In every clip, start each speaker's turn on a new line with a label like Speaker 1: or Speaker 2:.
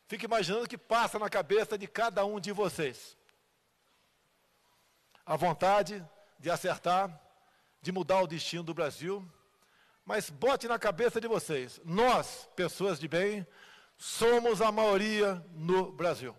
Speaker 1: fico imaginando o que passa na cabeça de cada um de vocês. A vontade de acertar, de mudar o destino do Brasil, mas bote na cabeça de vocês, nós, pessoas de bem, somos a maioria no Brasil.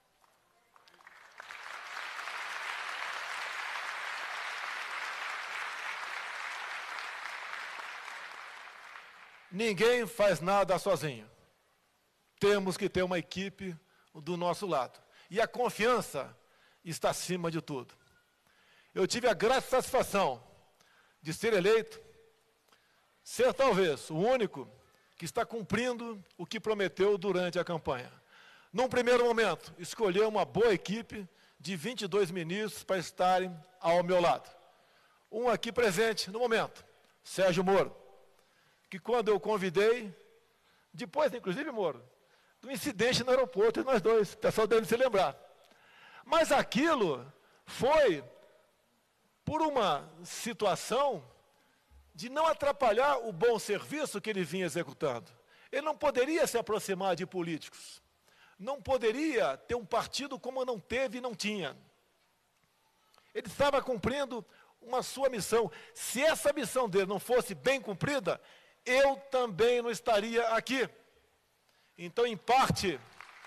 Speaker 1: Ninguém faz nada sozinho. Temos que ter uma equipe do nosso lado. E a confiança está acima de tudo. Eu tive a grata satisfação de ser eleito, ser talvez o único que está cumprindo o que prometeu durante a campanha. Num primeiro momento, escolheu uma boa equipe de 22 ministros para estarem ao meu lado. Um aqui presente no momento, Sérgio Moro, que quando eu convidei, depois, inclusive, Moro, do incidente no aeroporto, nós dois, o pessoal deve se lembrar. Mas aquilo foi por uma situação de não atrapalhar o bom serviço que ele vinha executando. Ele não poderia se aproximar de políticos. Não poderia ter um partido como não teve e não tinha. Ele estava cumprindo uma sua missão. Se essa missão dele não fosse bem cumprida, eu também não estaria aqui. Então, em parte,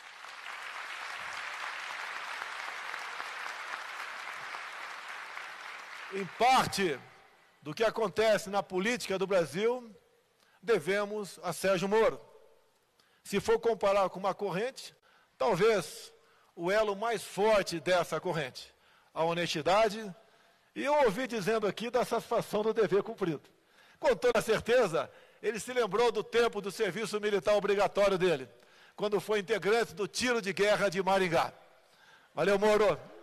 Speaker 1: do que acontece na política do Brasil, devemos a Sérgio Moro. Se for comparar com uma corrente, talvez o elo mais forte dessa corrente, a honestidade, e eu ouvi dizendo aqui da satisfação do dever cumprido. Com toda certeza, ele se lembrou do tempo do serviço militar obrigatório dele, quando foi integrante do tiro de guerra de Maringá. Valeu, Moro.